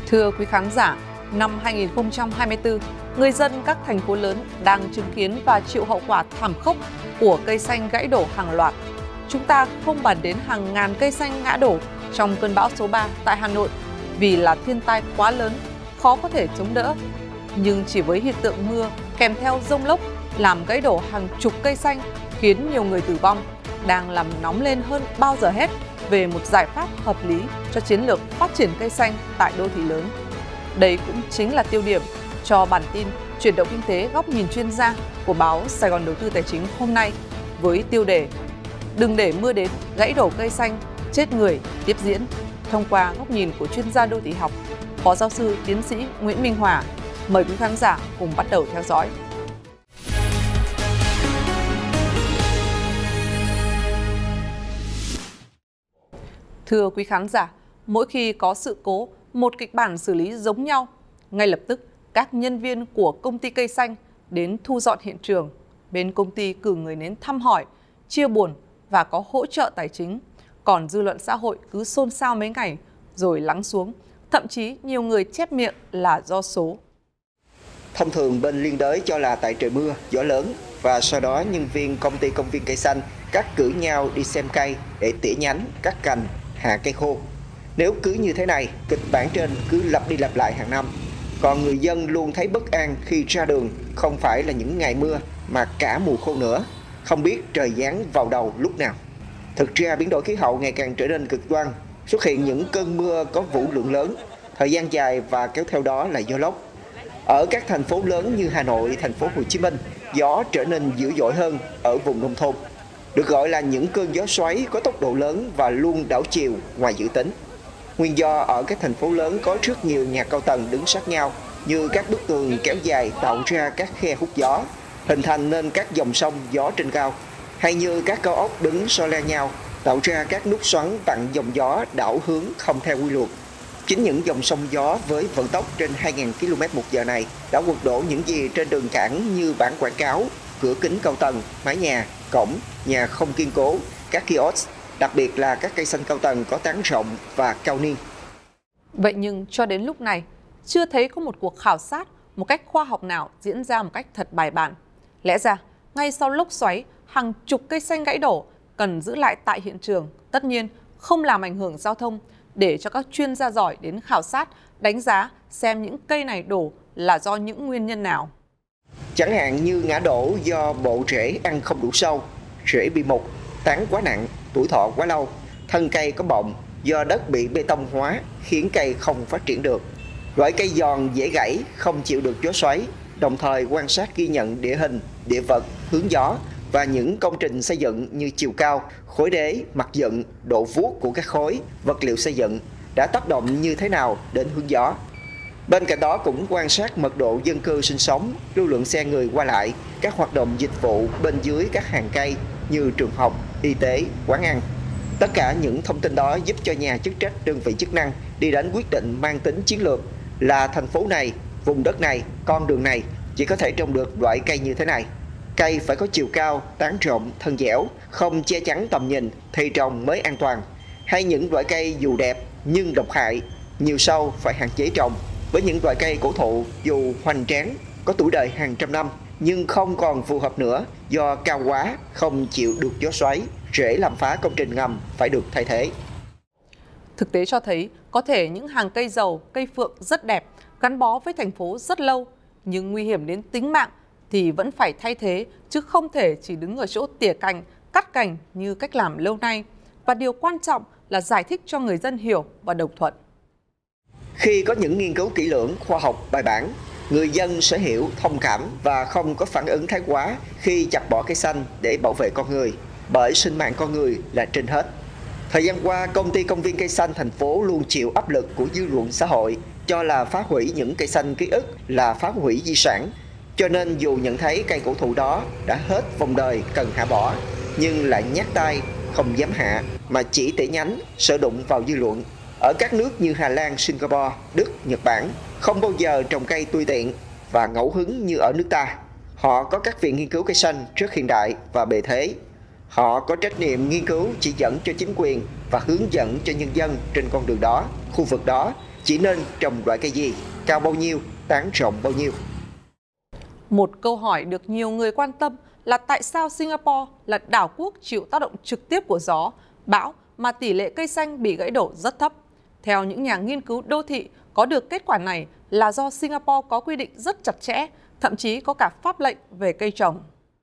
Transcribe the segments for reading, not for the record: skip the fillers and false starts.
Thưa quý khán giả, năm 2024, người dân các thành phố lớn đang chứng kiến và chịu hậu quả thảm khốc của cây xanh gãy đổ hàng loạt. Chúng ta không bàn đến hàng ngàn cây xanh ngã đổ trong cơn bão số 3 tại Hà Nội vì là thiên tai quá lớn, khó có thể chống đỡ. Nhưng chỉ với hiện tượng mưa kèm theo dông lốc làm gãy đổ hàng chục cây xanh khiến nhiều người tử vong, đang làm nóng lên hơn bao giờ hết về một giải pháp hợp lý cho chiến lược phát triển cây xanh tại đô thị lớn. Đây cũng chính là tiêu điểm cho bản tin Chuyển động Kinh tế góc nhìn chuyên gia của báo Sài Gòn Đầu tư Tài chính hôm nay với tiêu đề Đừng để mưa đến gãy đổ cây xanh, chết người tiếp diễn, thông qua góc nhìn của chuyên gia đô thị học, Phó giáo sư tiến sĩ Nguyễn Minh Hòa. Mời quý khán giả cùng bắt đầu theo dõi. Thưa quý khán giả, mỗi khi có sự cố, một kịch bản xử lý giống nhau, ngay lập tức các nhân viên của công ty cây xanh đến thu dọn hiện trường. Bên công ty cử người đến thăm hỏi, chia buồn và có hỗ trợ tài chính. Còn dư luận xã hội cứ xôn xao mấy ngày rồi lắng xuống. Thậm chí nhiều người chép miệng là do số. Thông thường bên liên đới cho là tại trời mưa, gió lớn và sau đó nhân viên công ty công viên cây xanh cắt cử nhau đi xem cây để tỉa nhánh, cắt cành, hạ cây khô. Nếu cứ như thế này, kịch bản trên cứ lặp đi lặp lại hàng năm. Còn người dân luôn thấy bất an khi ra đường, không phải là những ngày mưa mà cả mùa khô nữa, không biết trời giáng vào đầu lúc nào. Thực ra biến đổi khí hậu ngày càng trở nên cực đoan, xuất hiện những cơn mưa có vũ lượng lớn, thời gian dài và kéo theo đó là gió lốc. Ở các thành phố lớn như Hà Nội, thành phố Hồ Chí Minh, gió trở nên dữ dội hơn ở vùng nông thôn. Được gọi là những cơn gió xoáy có tốc độ lớn và luôn đảo chiều ngoài dự tính. Nguyên do ở các thành phố lớn có rất nhiều nhà cao tầng đứng sát nhau, như các bức tường kéo dài tạo ra các khe hút gió, hình thành nên các dòng sông gió trên cao, hay như các cao ốc đứng so le nhau, tạo ra các nút xoắn vặn dòng gió đảo hướng không theo quy luật. Chính những dòng sông gió với vận tốc trên 2.000 km/h này đã quật đổ những gì trên đường cảng như bảng quảng cáo, cửa kính cao tầng, mái nhà, cổng, nhà không kiên cố, các kiosk, đặc biệt là các cây xanh cao tầng có tán rộng và cao niên. Vậy nhưng cho đến lúc này, chưa thấy có một cuộc khảo sát một cách khoa học nào diễn ra một cách thật bài bản. Lẽ ra, ngay sau lốc xoáy, hàng chục cây xanh gãy đổ cần giữ lại tại hiện trường, tất nhiên không làm ảnh hưởng giao thông, để cho các chuyên gia giỏi đến khảo sát, đánh giá xem những cây này đổ là do những nguyên nhân nào. Chẳng hạn như ngã đổ do bộ rễ ăn không đủ sâu, rễ bị mục, tán quá nặng, tuổi thọ quá lâu, thân cây có bọng do đất bị bê tông hóa khiến cây không phát triển được. Loại cây giòn dễ gãy, không chịu được gió xoáy, đồng thời quan sát ghi nhận địa hình, địa vật, hướng gió và những công trình xây dựng như chiều cao, khối đế, mặt dựng, độ vuốt của các khối, vật liệu xây dựng đã tác động như thế nào đến hướng gió. Bên cạnh đó cũng quan sát mật độ dân cư sinh sống, lưu lượng xe người qua lại, các hoạt động dịch vụ bên dưới các hàng cây như trường học, y tế, quán ăn. Tất cả những thông tin đó giúp cho nhà chức trách, đơn vị chức năng đi đến quyết định mang tính chiến lược là thành phố này, vùng đất này, con đường này chỉ có thể trồng được loại cây như thế này. Cây phải có chiều cao, tán rộng, thân dẻo, không che chắn tầm nhìn thì trồng mới an toàn. Hay những loại cây dù đẹp nhưng độc hại, nhiều sâu phải hạn chế trồng. Với những loại cây cổ thụ dù hoành tráng, có tuổi đời hàng trăm năm nhưng không còn phù hợp nữa do cao quá, không chịu được gió xoáy, rễ làm phá công trình ngầm phải được thay thế. Thực tế cho thấy có thể những hàng cây dầu, cây phượng rất đẹp, gắn bó với thành phố rất lâu, nhưng nguy hiểm đến tính mạng thì vẫn phải thay thế, chứ không thể chỉ đứng ở chỗ tỉa cành, cắt cành như cách làm lâu nay. Và điều quan trọng là giải thích cho người dân hiểu và đồng thuận. Khi có những nghiên cứu kỹ lưỡng, khoa học, bài bản, người dân sẽ hiểu, thông cảm và không có phản ứng thái quá khi chặt bỏ cây xanh để bảo vệ con người, bởi sinh mạng con người là trên hết. Thời gian qua, công ty công viên cây xanh thành phố luôn chịu áp lực của dư luận xã hội cho là phá hủy những cây xanh ký ức là phá hủy di sản. Cho nên dù nhận thấy cây cổ thụ đó đã hết vòng đời cần hạ bỏ, nhưng lại nhát tay, không dám hạ mà chỉ tỉa nhánh, sợ đụng vào dư luận. Ở các nước như Hà Lan, Singapore, Đức, Nhật Bản không bao giờ trồng cây tùy tiện và ngẫu hứng như ở nước ta. Họ có các viện nghiên cứu cây xanh rất hiện đại và bề thế. Họ có trách nhiệm nghiên cứu chỉ dẫn cho chính quyền và hướng dẫn cho nhân dân trên con đường đó, khu vực đó chỉ nên trồng loại cây gì, cao bao nhiêu, tán rộng bao nhiêu. Một câu hỏi được nhiều người quan tâm là tại sao Singapore là đảo quốc chịu tác động trực tiếp của gió, bão mà tỷ lệ cây xanh bị gãy đổ rất thấp. Theo những nhà nghiên cứu đô thị, có được kết quả này là do Singapore có quy định rất chặt chẽ, thậm chí có cả pháp lệnh về cây trồng.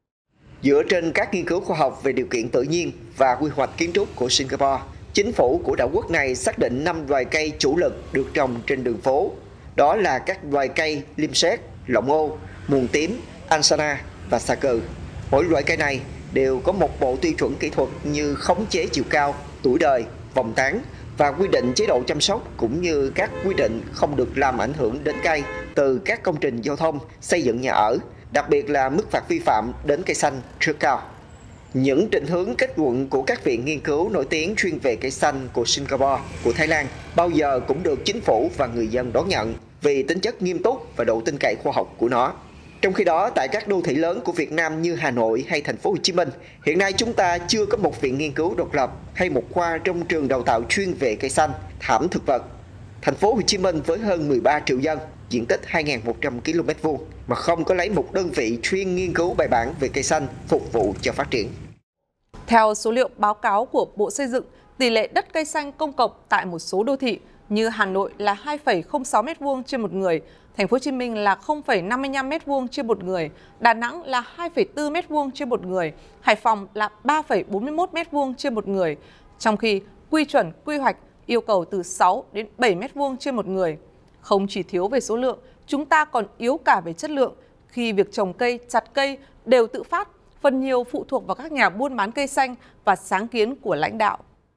Dựa trên các nghiên cứu khoa học về điều kiện tự nhiên và quy hoạch kiến trúc của Singapore, chính phủ của đảo quốc này xác định 5 loài cây chủ lực được trồng trên đường phố. Đó là các loài cây liêm sét, lọng ô, muồng tím, ansana và xà cừ. Mỗi loại cây này đều có một bộ tiêu chuẩn kỹ thuật như khống chế chiều cao, tuổi đời, vòng tán và quy định chế độ chăm sóc, cũng như các quy định không được làm ảnh hưởng đến cây từ các công trình giao thông, xây dựng nhà ở, đặc biệt là mức phạt vi phạm đến cây xanh rất cao. Những định hướng kết luận của các viện nghiên cứu nổi tiếng chuyên về cây xanh của Singapore, của Thái Lan bao giờ cũng được chính phủ và người dân đón nhận vì tính chất nghiêm túc và độ tin cậy khoa học của nó. Trong khi đó, tại các đô thị lớn của Việt Nam như Hà Nội hay Thành phố Hồ Chí Minh, hiện nay chúng ta chưa có một viện nghiên cứu độc lập hay một khoa trong trường đào tạo chuyên về cây xanh, thảm thực vật. Thành phố Hồ Chí Minh với hơn 13 triệu dân, diện tích 2.100 km2 mà không có lấy một đơn vị chuyên nghiên cứu bài bản về cây xanh phục vụ cho phát triển. Theo số liệu báo cáo của Bộ Xây dựng, tỷ lệ đất cây xanh công cộng tại một số đô thị như Hà Nội là 2,06 m² trên một người, Thành phố Hồ Chí Minh là 0,55 m² trên một người, Đà Nẵng là 2,4 m² trên một người, Hải Phòng là 3,41 m² trên một người, trong khi quy chuẩn quy hoạch yêu cầu từ 6 đến 7 m² trên một người. Không chỉ thiếu về số lượng, chúng ta còn yếu cả về chất lượng khi việc trồng cây, chặt cây đều tự phát, phần nhiều phụ thuộc vào các nhà buôn bán cây xanh và sáng kiến của lãnh đạo.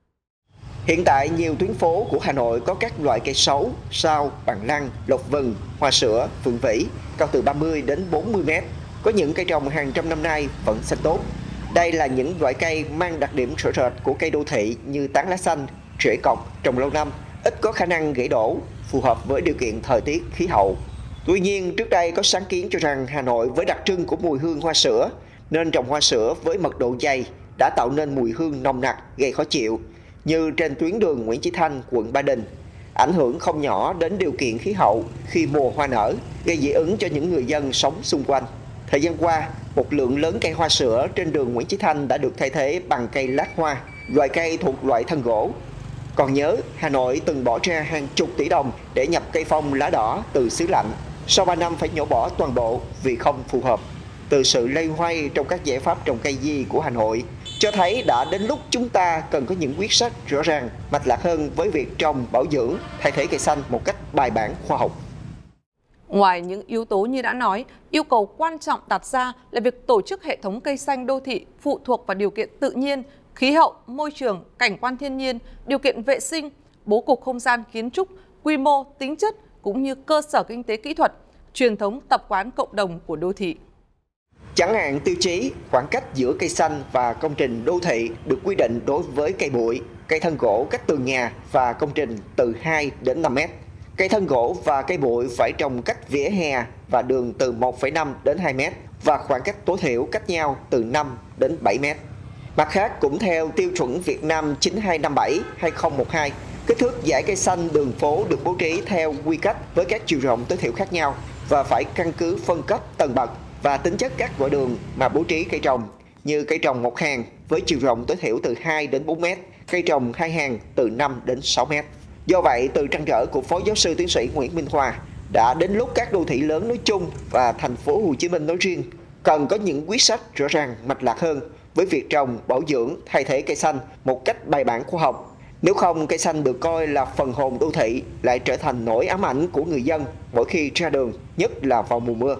Hiện tại, nhiều tuyến phố của Hà Nội có các loại cây sấu, sao, bằng lăng, lộc vừng, hoa sữa, phượng vĩ, cao từ 30 đến 40 m. Có những cây trồng hàng trăm năm nay vẫn xanh tốt. Đây là những loại cây mang đặc điểm rõ rệt của cây đô thị như tán lá xanh, rễ cọc, trồng lâu năm, ít có khả năng gãy đổ, phù hợp với điều kiện thời tiết, khí hậu. Tuy nhiên, trước đây có sáng kiến cho rằng Hà Nội với đặc trưng của mùi hương hoa sữa, nên trồng hoa sữa với mật độ dày đã tạo nên mùi hương nồng nặc gây khó chịu, như trên tuyến đường Nguyễn Chí Thanh, quận Ba Đình, ảnh hưởng không nhỏ đến điều kiện khí hậu khi mùa hoa nở, gây dị ứng cho những người dân sống xung quanh. Thời gian qua, một lượng lớn cây hoa sữa trên đường Nguyễn Chí Thanh đã được thay thế bằng cây lát hoa, loại cây thuộc loại thân gỗ. Còn nhớ, Hà Nội từng bỏ ra hàng chục tỷ đồng để nhập cây phong lá đỏ từ xứ lạnh. Sau 3 năm phải nhổ bỏ toàn bộ vì không phù hợp. Từ sự loay hoay trong các giải pháp trồng cây di của Hà Nội, cho thấy đã đến lúc chúng ta cần có những quyết sách rõ ràng, mạch lạc hơn với việc trồng, bảo dưỡng, thay thế cây xanh một cách bài bản, khoa học. Ngoài những yếu tố như đã nói, yêu cầu quan trọng đặt ra là việc tổ chức hệ thống cây xanh đô thị phụ thuộc vào điều kiện tự nhiên, khí hậu, môi trường, cảnh quan thiên nhiên, điều kiện vệ sinh, bố cục không gian kiến trúc, quy mô, tính chất cũng như cơ sở kinh tế kỹ thuật, truyền thống tập quán cộng đồng của đô thị. Chẳng hạn tiêu chí khoảng cách giữa cây xanh và công trình đô thị được quy định đối với cây bụi, cây thân gỗ cách tường nhà và công trình từ 2 đến 5 mét. Cây thân gỗ và cây bụi phải trồng cách vỉa hè và đường từ 1,5 đến 2 mét và khoảng cách tối thiểu cách nhau từ 5 đến 7 mét. Mặt khác, cũng theo tiêu chuẩn Việt Nam 9257/2012, kích thước dải cây xanh đường phố được bố trí theo quy cách với các chiều rộng tối thiểu khác nhau và phải căn cứ phân cấp tầng bậc và tính chất các gọi đường mà bố trí cây trồng, như cây trồng một hàng với chiều rộng tối thiểu từ 2 đến 4 mét, cây trồng hai hàng từ 5 đến 6 mét. Do vậy, từ trăn trở của Phó Giáo sư Tiến sĩ Nguyễn Minh Khoa, đã đến lúc các đô thị lớn nói chung và Thành phố Hồ Chí Minh nói riêng cần có những quyết sách rõ ràng, mạch lạc hơn với việc trồng, bảo dưỡng, thay thế cây xanh một cách bài bản, khoa học. Nếu không, cây xanh được coi là phần hồn đô thị lại trở thành nỗi ám ảnh của người dân mỗi khi ra đường, nhất là vào mùa mưa.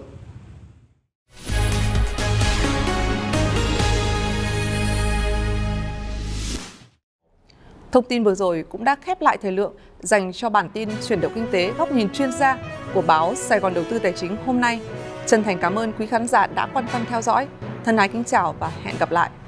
Thông tin vừa rồi cũng đã khép lại thời lượng dành cho bản tin chuyển động kinh tế góc nhìn chuyên gia của báo Sài Gòn Đầu tư Tài chính hôm nay. Chân thành cảm ơn quý khán giả đã quan tâm theo dõi. Thân ái kính chào và hẹn gặp lại.